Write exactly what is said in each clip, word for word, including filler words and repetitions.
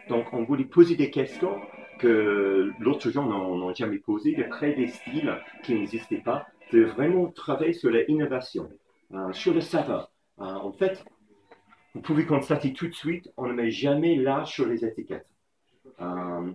Donc, on voulait poser des questions que l'autre gens n'ont jamais posées, de créer des styles qui n'existaient pas, de vraiment travailler sur l'innovation, euh, sur le saveur. Euh, en fait, vous pouvez constater tout de suite, on ne met jamais l'âge sur les étiquettes. Euh,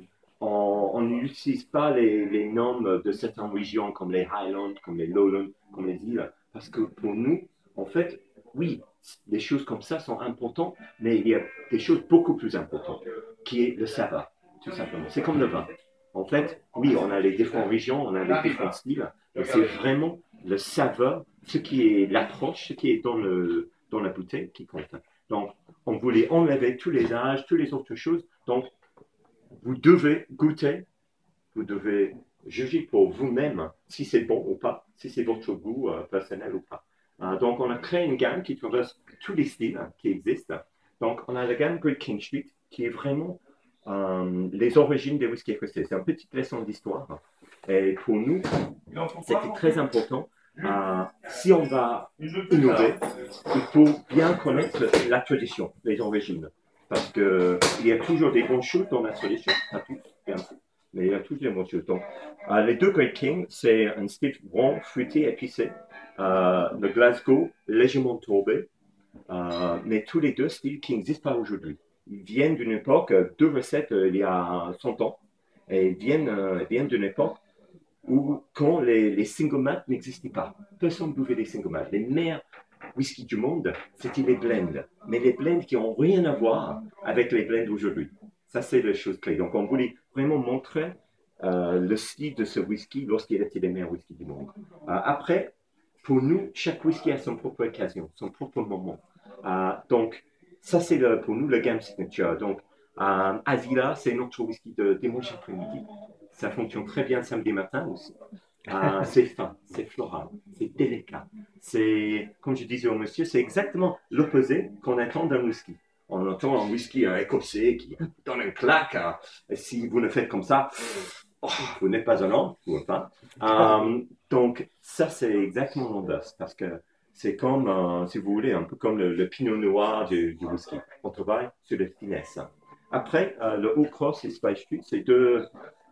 on n'utilise pas les, les noms de certaines régions comme les Highlands, comme les Lowlands, comme les îles, parce que pour nous, en fait, oui, des choses comme ça sont importantes, mais il y a des choses beaucoup plus importantes, qui est le saveur, tout simplement. C'est comme le vin. En fait, oui, on a les différentes régions, on a les différents styles, mais c'est vraiment le saveur, ce qui est l'approche, ce qui est dans, le, dans la bouteille qui compte. Donc, on voulait enlever tous les âges, toutes les autres choses. Donc, vous devez goûter, vous devez juger pour vous-même si c'est bon ou pas, si c'est votre goût euh, personnel ou pas. Euh, donc, on a créé une gamme qui traverse tous les styles qui existent. Donc, on a la gamme Great King Street qui est vraiment euh, les origines des whisky écossais. C'est une petite leçon d'histoire. Et pour nous, c'était très important. Euh, si on va innover, il faut bien connaître la tradition, les origines. Parce qu'il y a toujours des bonnes choses dans la tradition, pas toutes, bien sûr, mais il y a toujours des bonnes choses. Donc, euh, les deux Great King, c'est un style rond, fruité, épicé. Euh, le Glasgow, légèrement tourbé. Euh, mais tous les deux styles qui n'existent pas aujourd'hui. Ils viennent d'une époque, deux recettes euh, il y a cent ans, et ils viennent, euh, viennent d'une époque où, quand les, les single malt n'existaient pas, personne ne buvait des single malt. Les meilleurs whisky du monde, c'était les blends. Mais les blends qui n'ont rien à voir avec les blends d'aujourd'hui. Ça, c'est la chose clé. Donc, on voulait vraiment montrer euh, le style de ce whisky lorsqu'il était les meilleurs whisky du monde. Euh, après, pour nous, chaque whisky a son propre occasion, son propre moment. Euh, donc, ça, c'est le, pour nous le game signature. Donc, euh, Azila, c'est notre whisky de dimanche après-midi. Ça fonctionne très bien samedi matin aussi. Euh, c'est fin, c'est floral, c'est délicat. C'est, comme je disais au monsieur, c'est exactement l'opposé qu'on attend d'un whisky. On entend un whisky euh, écossais qui donne un claque. Hein, et si vous ne faites comme ça, oh, vous n'êtes pas un homme ou une femme. Euh, donc, ça, c'est exactement l'inverse. Parce que c'est comme, euh, si vous voulez, un peu comme le, le pinot noir du, du whisky. On travaille sur la finesse. Après, euh, le Old Cross et Spice Street, c'est deux,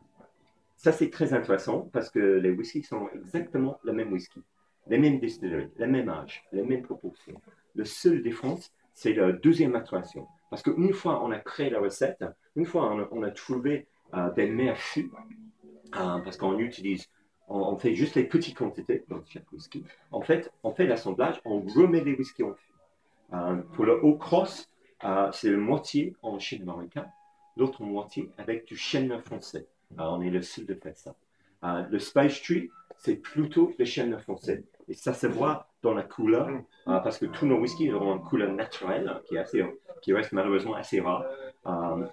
ça, c'est très intéressant parce que les whiskies sont exactement le même whisky, les mêmes distilleries, le même âge, les mêmes proportions. Le seul différence, c'est la deuxième maturation. Parce qu'une fois on a créé la recette, une fois on a, on a trouvé euh, des meilleurs fûts, euh, parce qu'on utilise, on, on, fait juste les petites quantités dans chaque whisky. En fait, on fait l'assemblage, on remet les whiskies en fût. Euh, pour le haut cross, euh, c'est la moitié en chêne américain, l'autre moitié avec du chêne français. Euh, on est le seul de faire ça. Euh, le Spice Tree, c'est plutôt le chêne français. Et ça se voit dans la couleur, euh, parce que tous nos whiskies ont une couleur naturelle qui, est assez, qui reste malheureusement assez rare, euh,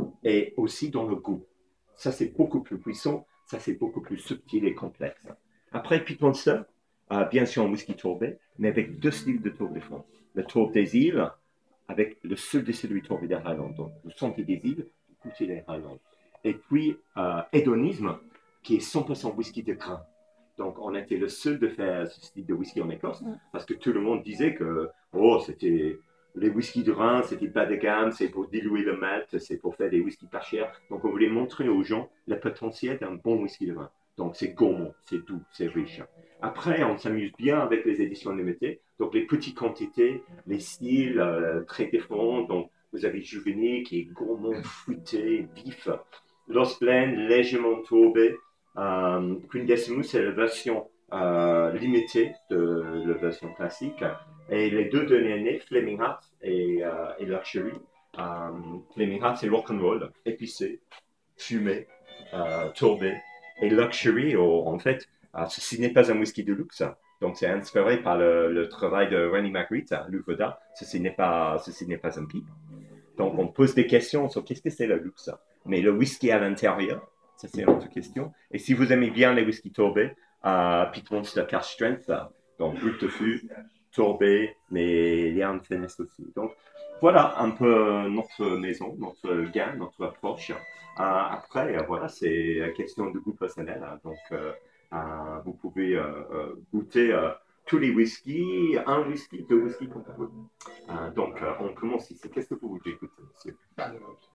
et aussi dans le goût. Ça, c'est beaucoup plus puissant, ça, c'est beaucoup plus subtil et complexe. Après, Pete Monster, euh, bien sûr, un whisky tourbé, mais avec deux styles de tourbe différents. Le tourbe des îles, avec le seul de celui tourbé des Highlands. Donc, vous sentez des îles, vous goûtez les Highlands. Et puis, euh, hédonisme, qui est cent pour cent whisky de grain. Donc, on était le seul de faire ce style de whisky en Écosse, parce que tout le monde disait que, oh, c'était les whisky de grain, c'était pas de gamme, c'est pour diluer le malt, c'est pour faire des whisky pas chers. Donc, on voulait montrer aux gens le potentiel d'un bon whisky de grain. Donc, c'est gourmand, c'est doux, c'est riche. Après, on s'amuse bien avec les éditions limitées. Donc, les petites quantités, les styles euh, très différents. Donc, vous avez Juvenile qui est gourmand, fruité, vif. Lost Blend, légèrement tourbé. Euh, Queen Decimus, c'est la version euh, limitée de la version classique. Et les deux derniers, Flaming Heart et, euh, et Luxury. Euh, Flaming Heart, c'est rock'n'roll, épicé, fumé, euh, tourbé. Et Luxury, oh, en fait, euh, ceci n'est pas un whisky de luxe. Donc, c'est inspiré par le, le travail de Rennie Magritte, Luvoda. Ceci n'est pas, ceci n'est pas un pipe. Donc, on pose des questions sur qu'est-ce que c'est le luxe. Mais le whisky à l'intérieur, ça c'est une autre question. Et si vous aimez bien les whisky tourbés, euh, Pete Monster Cash Strength, donc brut de fût, tourbé, mais il y a une finesse aussi. Donc, voilà un peu notre maison, notre gain, notre approche. Euh, après, euh, voilà, c'est la question de goût personnel. Hein. Donc, euh, euh, vous pouvez euh, euh, goûter euh, tous les whiskies, un whisky, deux whiskies comme vous voulez. Euh, donc, euh, on commence ici. Qu'est-ce que vous voulez goûter, monsieur?